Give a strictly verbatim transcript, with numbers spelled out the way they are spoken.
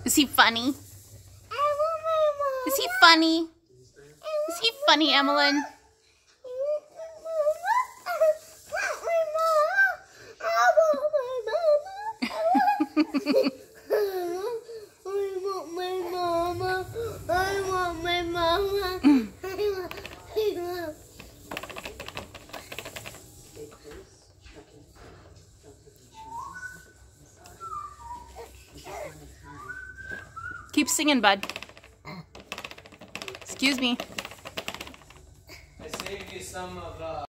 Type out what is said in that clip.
Is he funny? Is he funny? Is he funny, Emmalyn? Keep singing, bud. Excuse me. I saved you some of uh